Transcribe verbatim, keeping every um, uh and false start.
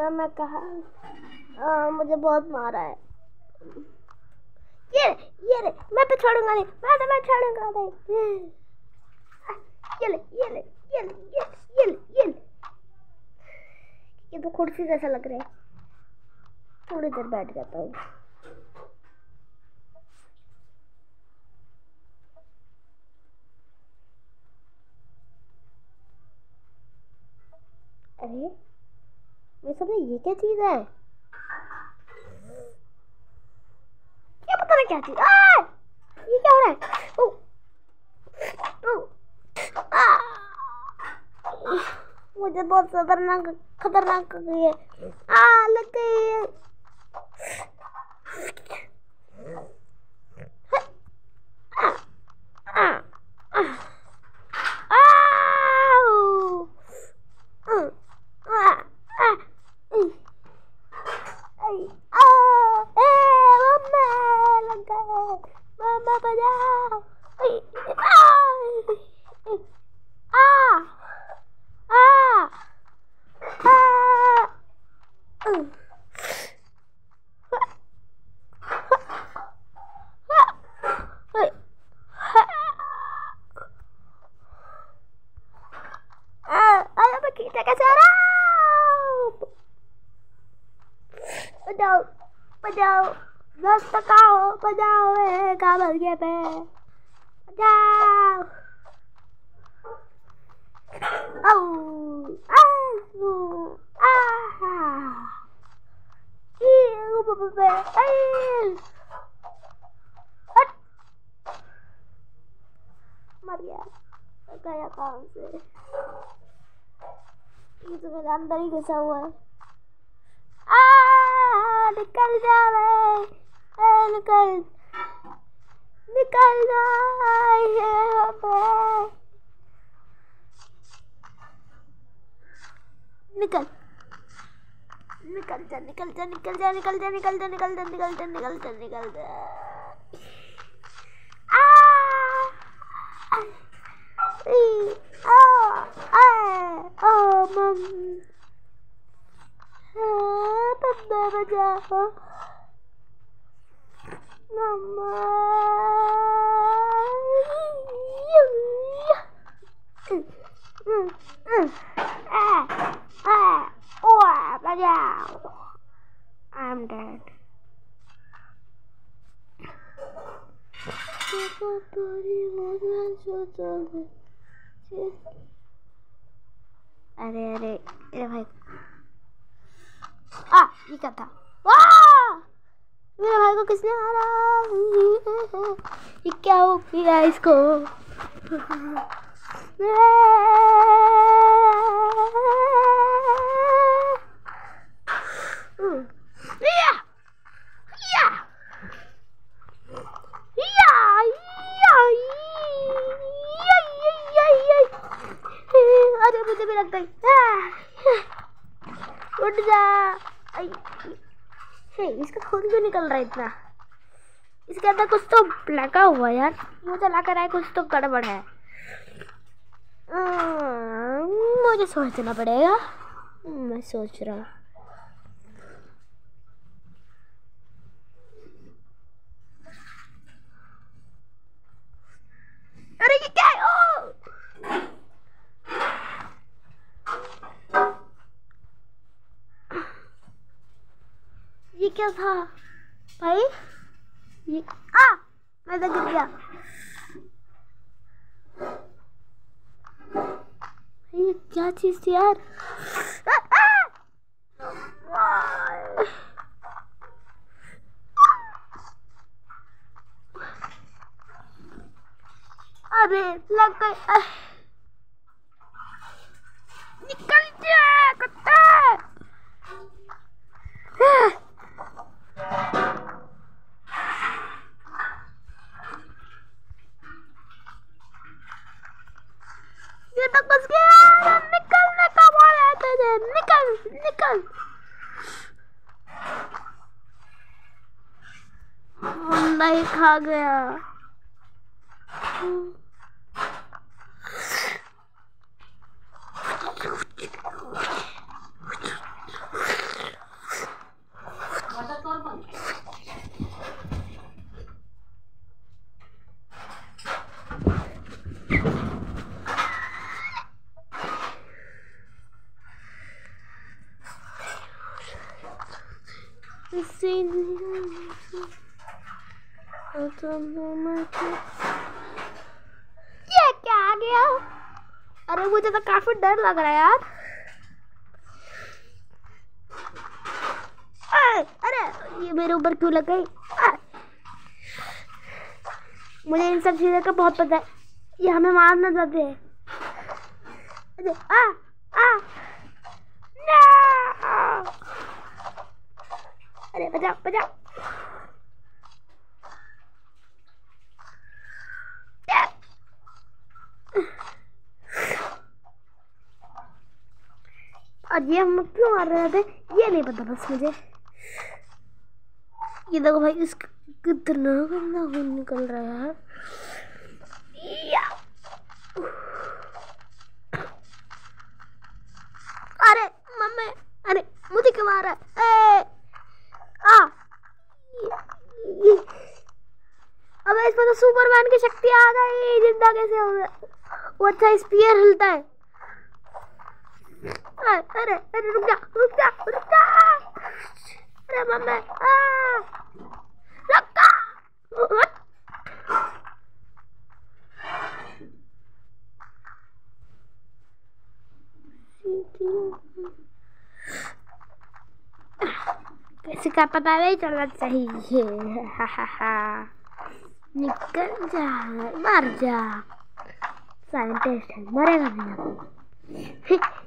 मैं कहा मुझे बहुत मारा है। ये ये ले, मैं तो छोड़ूंगा नहीं, मैं तो मैं छोड़ूंगा नहीं। ये ले ये ले ये ले ये ले ये ले ये ले। ये तो कुर्सी जैसा लग रहा है। थोड़ी देर बैठ जाता हूँ। अरे मेरे सामने ये क्या चीज है? क्या पता नहीं क्या चीज? आ! ये क्या हो रहा है? ओ, ओ, आ! मुझे बहुत खतरनाक खतरनाक लग रही है। आ लग गई है। आ, आ, आ, बजाओ बजाओ दस टकाओ बजाओ काबल के पे बजाओ। ओ आऊ आ ई ऊपर पे आई मर गया। गया कहाँ से? ये तो मेरे अंदर ही घुसा हुआ है। आ निकल जावे, निकल निकल जाए निकल निकल जा निकल जा निकल जा निकल जा निकल जा निकल जा निकल जा निकल जा निकल जा। आ आ आ ओ मम पप्पा बजाओ मम्मा। बजाओ। I'm dead. अरे अरे अरे भाई आ ये क्या था? वाह मेरे भाई को किसने मारा? ये क्या हो गया इसको? या या अरे मुझे भी लग गई। उठ जा। हे इसका खून क्यों निकल रहा है इतना? इसके अंदर कुछ तो लगा हुआ है यार। मुझे लग रहा है कुछ तो गड़बड़ है। मुझे सोचना पड़ेगा। मैं सोच रहा अरे ये क्या है? ओ! ये क्या था भाई? ये आ मैं तो गिर गया। ये क्या चीज थी यार? आ, आ! अरे लग गई। निकल जा कुत्ता। ये तो घुस गया। निकलने का बोल है तुझे। निकल निकल। नहीं खा गया। ये क्या आ गया? अरे मुझे तो काफी डर लग रहा है यार। अरे ये मेरे ऊपर क्यों लग गई? मुझे इन सब चीजों का बहुत पता है, ये हमें मारना चाहते हैं। अरे आ आ ना! अरे बचाओ बचाओ। और ये हम क्यों मार रहे थे ये नहीं पता बस मुझे। ये देखो भाई, इसका कितना गंदा खून निकल रहा है। या। अरे मम्मी, अरे मुझे क्यों मारा? ए आ अबे इसमें तो सुपरमैन की शक्ति आ गई। जिंदा कैसे हो गया? वो अच्छा स्पीयर हिलता है। अरे अरे रुक जा रुक जा रुक जा। अरे मम्मी रुक जा। किसी का पता नहीं चलना चाहिए। हा हा हा। निकल जा, मर जा। साइंटिस्ट है, मरेगा नहीं।